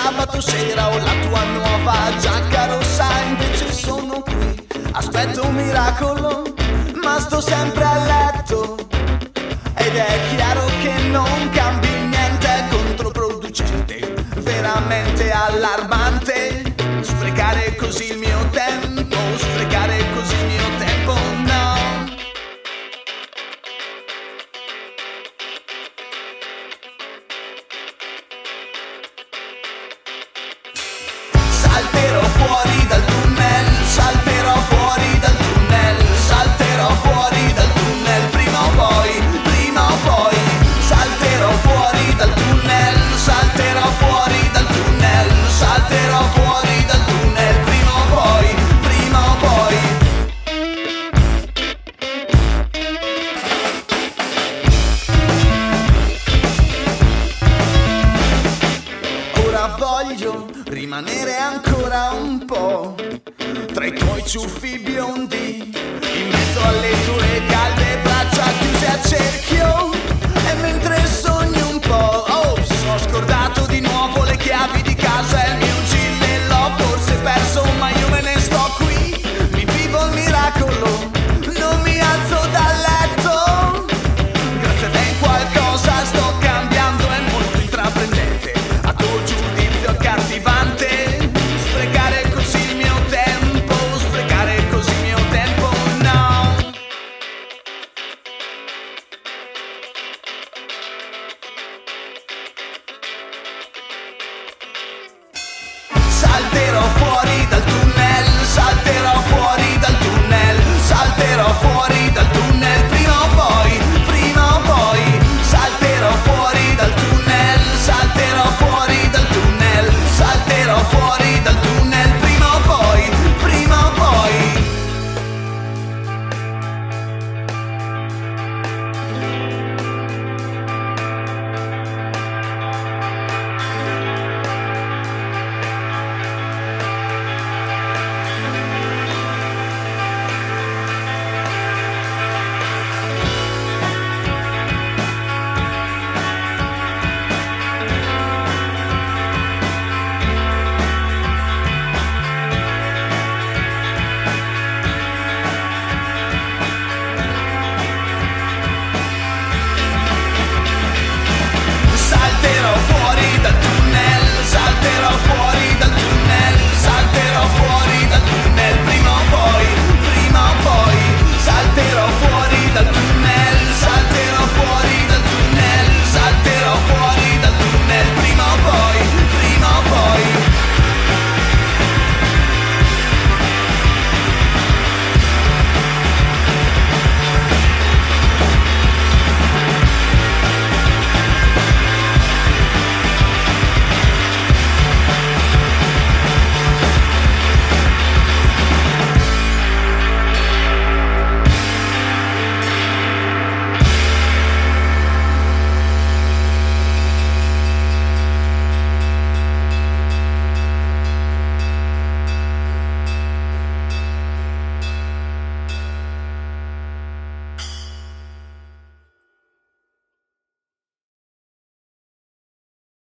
sabato sera ho la tua nuova giacca rossa, invece sono qui, aspetto un miracolo, ma sto sempre a letto. Ed è chiaro che non cambi niente, è controproducente, veramente allarmante. Sprecare così il mio tempo, sprecare così il mio tempo, no. Salterò fuori dal tunnel, salterò fuori dal tunnel, salterò fuori dal tunnel, prima o poi, prima o poi. Salterò fuori dal tunnel, salterò fuori dal tunnel, salterò fuori dal tunnel, prima o poi, prima o poi. Ora voglio rimanere ancora un po' tra i tuoi ciuffi biondi, in mezzo alle tue calde braccia chiuse a cerchio.